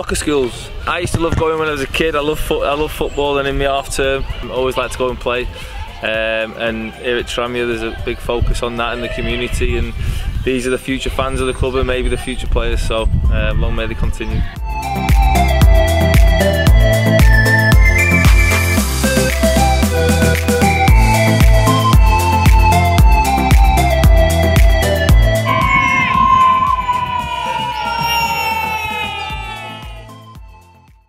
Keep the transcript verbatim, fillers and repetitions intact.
soccer schools. I used to love going when I was a kid. I love foot, I love football, and in my half term, I always like to go and play. Um, and here at Tranmere, there's a big focus on that in the community, and these are the future fans of the club and maybe the future players. So um, long may they continue.